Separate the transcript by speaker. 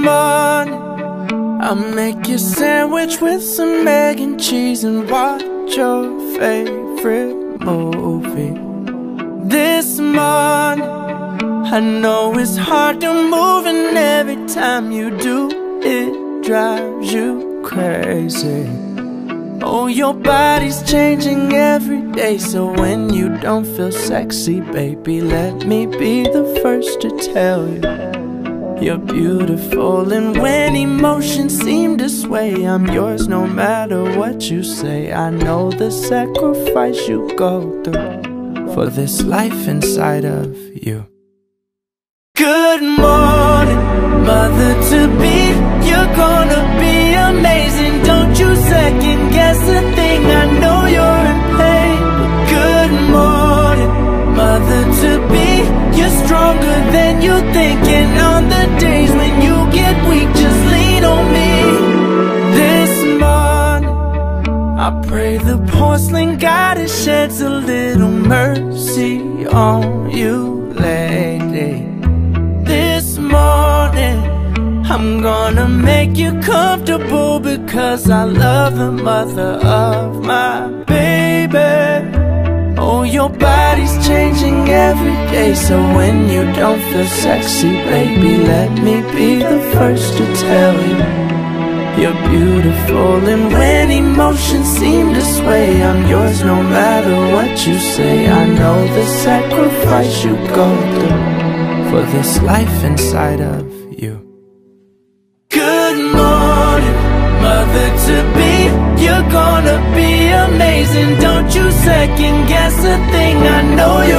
Speaker 1: morning. I'll make you a sandwich with some egg and cheese and watch your favorite movie. This morning, I know it's hard to move, and every time you do, it drives you crazy. Oh, your body's changing every day, so when you don't feel sexy, baby, let me be the first to tell you you're beautiful. And when emotions seem to sway, I'm yours no matter what you say. I know the sacrifice you go through for this life inside of you. Good morning, mother-to-be. You're gonna be amazing. Don't you second guess a thing. I know you're in pain. Good morning, mother-to-be. You're stronger than you think, and on the days when you get weak, just lean on me. This morning, I pray the porcelain goddess sheds a little mercy on you, lady. This morning, I'm gonna make you comfortable, because I love the mother of my baby. Oh, your body's changing every day, so when you don't feel sexy, baby, let me be the first to tell you you're beautiful. And when emotions seem to sway, I'm yours no matter what you say. I know the sacrifice you go through for this life inside of you. Good morning, mother-to-be. You're gonna be amazing. Don't you second guess a thing. I know you're